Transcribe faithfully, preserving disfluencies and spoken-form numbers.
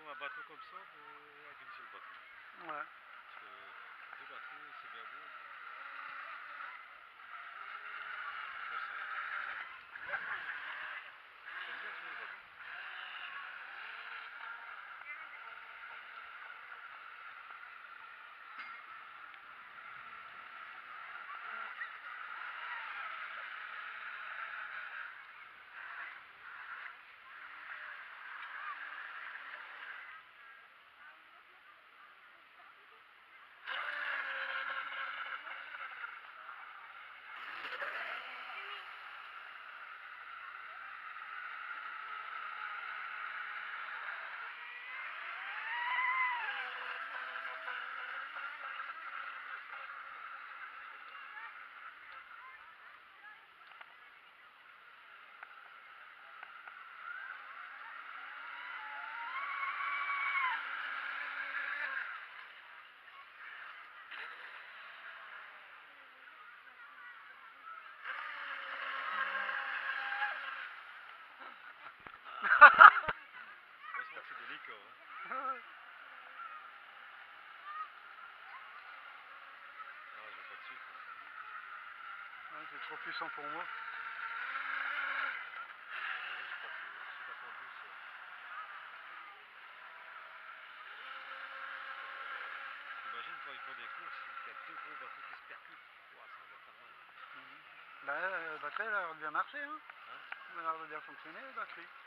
un bateau comme ça mais avec une seule batterie. Ouais. Parce que deux batteries, c'est bien beau. Bon, ça. J'aime bien sur les bateaux. Heureusement que c'est délicat. Hein. Ah, je vais pas de suite. Ouais, c'est trop puissant pour moi. T'imagines quand ils font des courses, qu'il y a deux gros bateaux qui se percutent. Ouah, ça va faire mal. Mmh. Bah, la batterie, elle a l'air de bien marcher. Hein. Hein? Elle a l'air de bien fonctionner, la batterie.